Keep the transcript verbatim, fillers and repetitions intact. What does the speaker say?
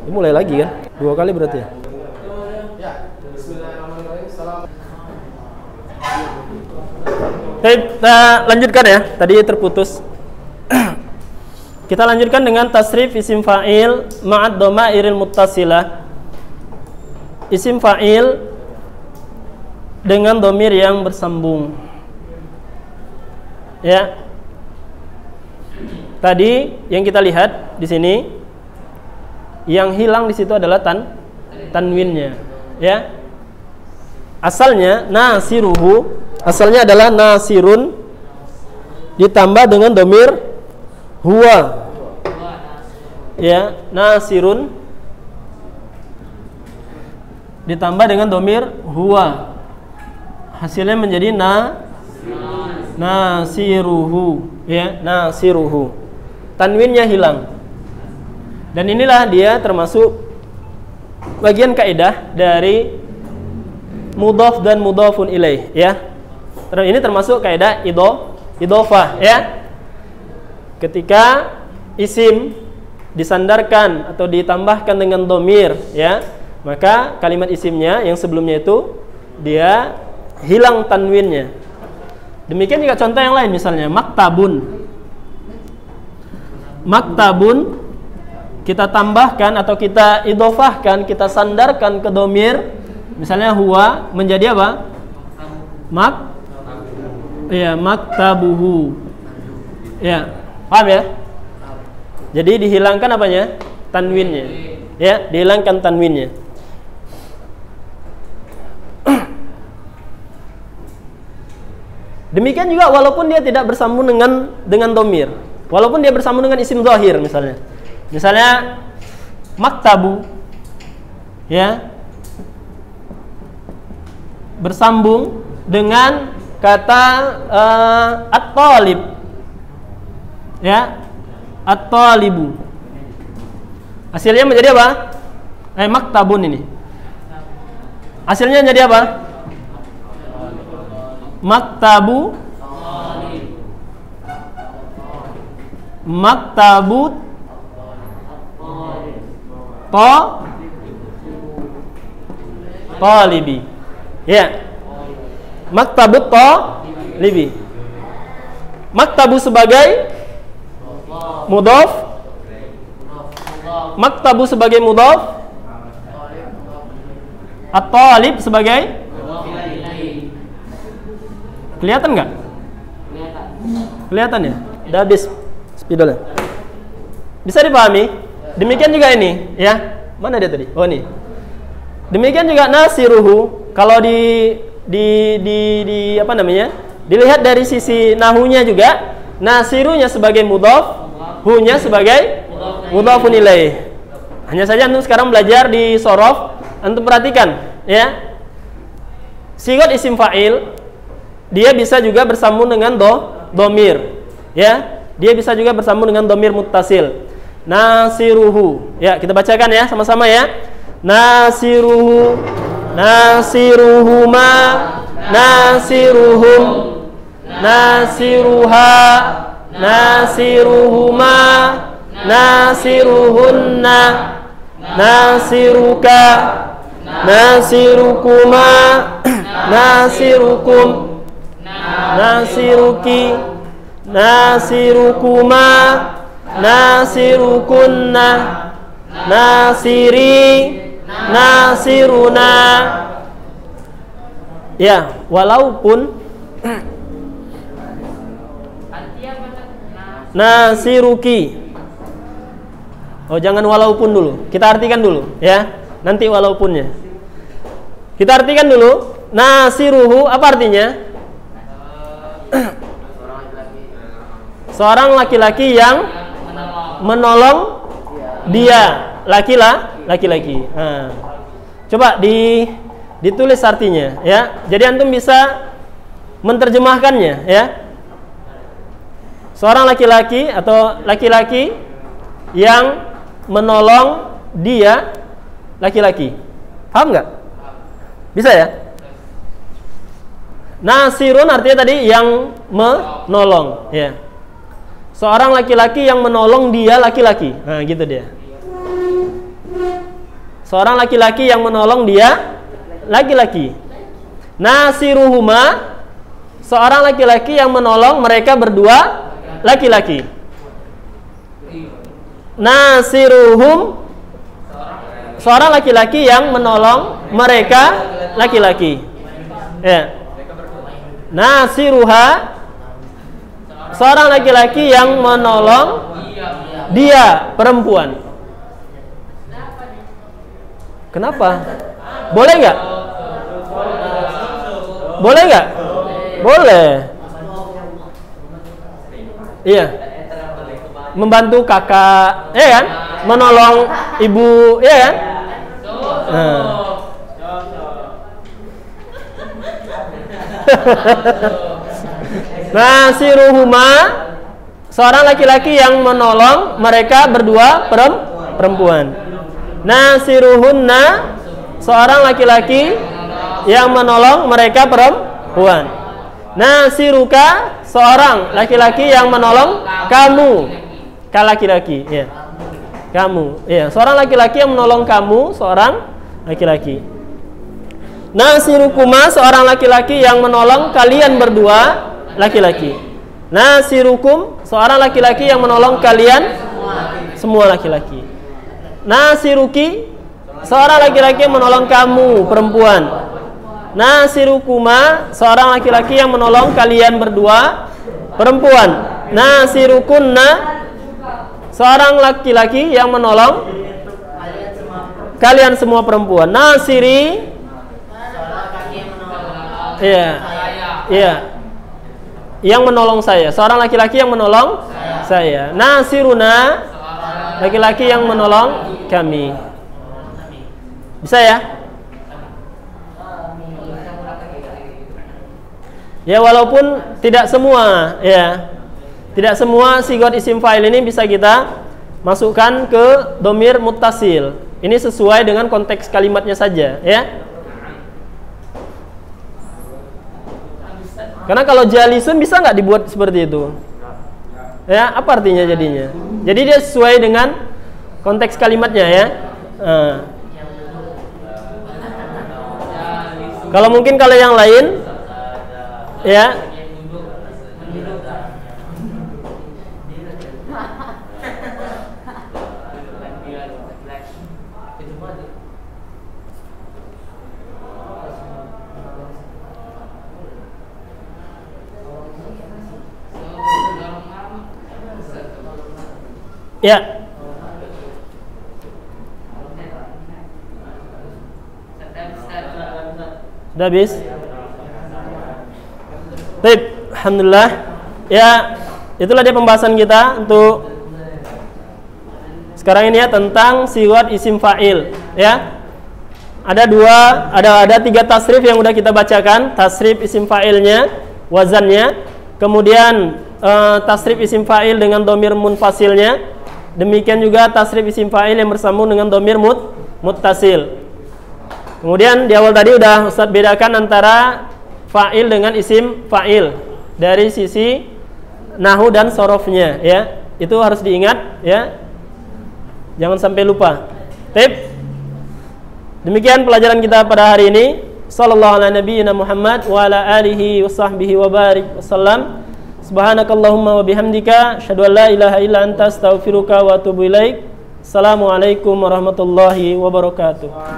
Ini mulai lagi kan? Dua kali berarti ya? Kita lanjutkan ya. Tadi terputus. Kita lanjutkan dengan tasrif isim fa'il ma'ad dhamairil muttasilah. Isim fa'il dengan dhamir yang bersambung. Ya. Tadi yang kita lihat di sini, yang hilang di situ adalah tan tanwinnya, ya. Asalnya nasiruhu, asalnya adalah nasirun ditambah dengan dhamir huwa. Ya, nasirun ditambah dengan dhamir huwa. Hasilnya menjadi na nasiruhu, ya, nasiruhu. Tanwinnya hilang. Dan inilah dia termasuk bagian kaidah dari mudhaf dan mudhafun ilaih, ya. Ini termasuk kaidah idho, idhofah, ya. Ketika isim disandarkan atau ditambahkan dengan dhamir, ya, maka kalimat isimnya yang sebelumnya itu dia hilang tanwinnya. Demikian juga contoh yang lain, misalnya maktabun. Maktabun kita tambahkan atau kita idhofahkan, kita sandarkan ke dhamir, misalnya huwa, menjadi apa? Mak ya, maktabuhu. Ya, paham ya? Jadi dihilangkan apanya? Tanwinnya. Ya, dihilangkan tanwinnya. Demikian juga walaupun dia tidak bersambung dengan dengan dhamir, walaupun dia bersambung dengan isim zahir misalnya. Misalnya maktabu, ya, bersambung dengan kata uh, at-talib, ya, at-talibu. Hasilnya menjadi apa? Eh, maktabun ini. Hasilnya menjadi apa? Maktabu, maktabut, to, talibi, ya, maktabut to, libi. Maktabu sebagai mudhaf, maktabu sebagai mudhaf, at-talib sebagai, kelihatan nggak? Kelihatan. Kelihatan ya? Udah habis spidolnya. Bisa dipahami? Demikian juga ini, ya. Mana dia tadi? Oh, ini. Demikian juga nasiruhu. Kalau di di di di apa namanya? Dilihat dari sisi nahunya juga, nasirunya sebagai mudhaf, hunya sebagai mudhafun ilaih. Hanya saja antum sekarang belajar di shorof, antum perhatikan, ya. Sigot isim fa'il dia bisa juga bersambung dengan do, domir, ya. Dia bisa juga bersambung dengan domir muttasil. Nasiruhu, ya, kita bacakan ya sama-sama ya. Nasiruhu, nasiruhuma, nasiruhum, nasiruha, nasiruhuma, nasiruhunna, nasiruka, nasirukuma, nasirukum, nasiruki, nasirukuma, nasirukunna, nasiri, nasiruna. Ya, walaupun nasiruki. Oh, jangan walaupun dulu. Kita artikan dulu, ya. Nanti walaupunnya. Kita artikan dulu. Nasiruhu apa artinya? Seorang laki-laki yang menolong dia, laki-laki, laki-laki. Nah, coba di ditulis artinya, ya. Jadi antum bisa menerjemahkannya, ya. Seorang laki-laki atau laki-laki yang menolong dia, laki-laki. Paham nggak? Bisa ya? Nasirun artinya tadi yang menolong, ya. Seorang laki-laki yang menolong dia, laki-laki. Nah, gitu dia. seorang laki-laki yang menolong dia laki-laki. Nasiruhuma, seorang laki-laki yang menolong mereka berdua laki-laki. Nasiruhum, seorang laki-laki yang menolong mereka laki-laki. Ya. Nasiruha, seorang laki-laki yang menolong dia perempuan. Kenapa? Boleh nggak? Boleh nggak? Boleh. Iya. Membantu kakak, ya kan? Menolong ibu, ya kan? Nah. Nasiruhuma, seorang laki-laki yang menolong mereka berdua perempuan. Nasiruhunna, seorang laki-laki yang menolong mereka perempuan. Nasiruka, seorang laki-laki yang menolong kamu, kak laki-laki, ya. Kamu, ya. Seorang laki-laki yang menolong kamu, seorang laki-laki. Nasirukuma, seorang laki-laki yang menolong kalian berdua laki-laki. Nasirukum, seorang laki-laki yang menolong kalian semua laki-laki. Nasiruki, seorang laki-laki yang menolong kamu perempuan. Nasirukuma, seorang laki-laki yang menolong kalian berdua perempuan. Nasirukunna, seorang laki-laki yang menolong kalian semua perempuan. Nasiri, iya, iya, yang menolong saya, seorang laki-laki yang menolong saya. Nasiruna, laki-laki yang menolong kami. Bisa ya? Ya, walaupun tidak semua, ya, tidak semua sigot isim fa'il ini bisa kita masukkan ke domir muttasil. Ini sesuai dengan konteks kalimatnya saja, ya. Karena kalau jalisun bisa nggak dibuat seperti itu? Ya, apa artinya jadinya? Jadi dia sesuai dengan konteks kalimatnya, ya. Nah. Kalau mungkin kalau yang lain, ya, ya. Sudah habis? Baik, alhamdulillah. Ya, itulah dia pembahasan kita untuk sekarang ini ya, tentang sigot isim fa'il, ya. Ada dua, ada ada tiga tasrif yang udah kita bacakan, tasrif isim fa'ilnya, wazannya, kemudian uh, tasrif isim fa'il dengan domir munfasilnya, demikian juga tasrif isim fa'il yang bersambung dengan domir mut muttasil. Kemudian di awal tadi udah Ustaz bedakan antara fa'il dengan isim fa'il dari sisi nahu dan sorofnya, ya. Itu harus diingat, ya. Jangan sampai lupa. Tip. Demikian pelajaran kita pada hari ini. Sallallahu ala nabiyyina Muhammad wa ala alihi wa sahbihi wa barik wasallam. Subhanakallahumma wa bihamdika asyhadu an la ilaha illa anta astaghfiruka wa atubu ilaik. Assalamualaikum warahmatullahi wabarakatuh.